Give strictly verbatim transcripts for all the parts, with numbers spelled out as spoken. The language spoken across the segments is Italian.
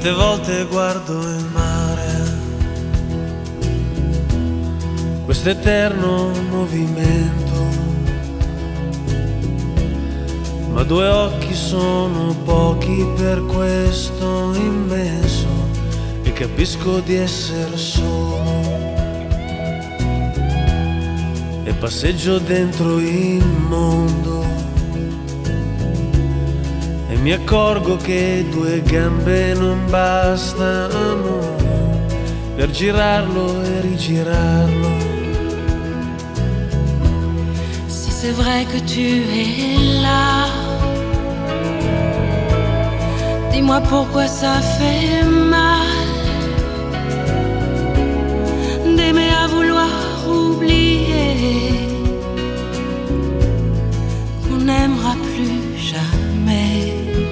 certe volte guardo il mare, questo eterno movimento, ma due occhi sono pochi per questo immenso, e capisco di essere solo, e passeggio dentro il mondo, e mi accorgo che due gambe non bastano per girarlo e rigirarlo. Si c'est vrai que tu es là, dis-moi pourquoi ça fait mal d'aimer à vouloir oublier qu'on n'aimera plus jamais.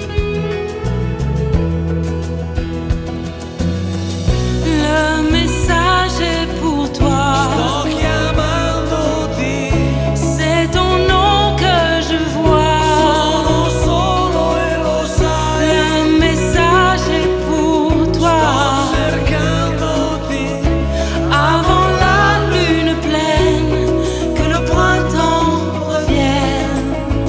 Le message est pour toi. Sto chiamandoti, C'est ton nom que je vois. sono solo e lo sai. Le message est pour toi. Sto cercandoti, Avant la lune pleine, que le printemps revienne.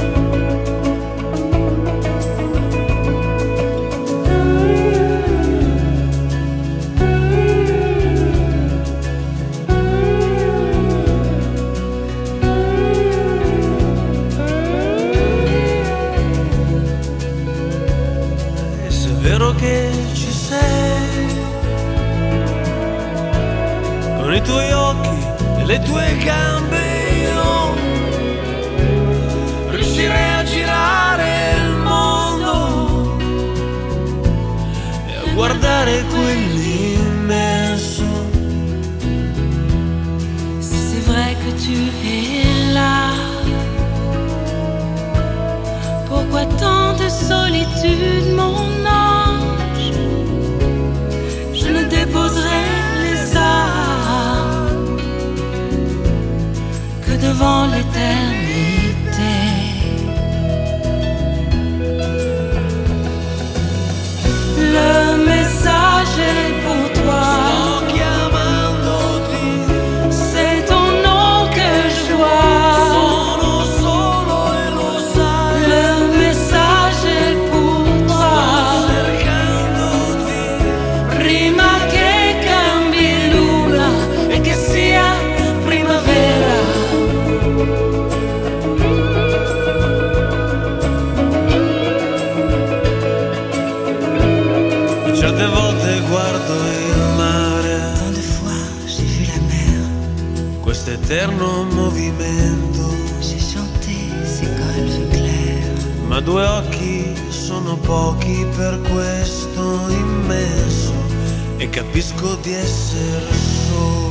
e se è vero che ci sei, con i tuoi occhi e le tue gambe io riuscirei a girare il mondo e a guardare quell'immenso. Si c'est vrai que tu es là, pourquoi tant de solitude, mon ange? Je ne déposerai les armes que devant l'éternité. Le message est pour toi. Sto chiamandoti, C'est ton nom que je vois. sono solo e lo sai. Le message est pour toi. Cercandoti, Prima che cambi luna e che sia primavera. e certe volte guardo il mare, Tant de fois j'ai vu la mer, questo eterno movimento, j'ai chanté ces golfes clairs. ma due occhi sono pochi per questo immenso, e capisco di essere solo.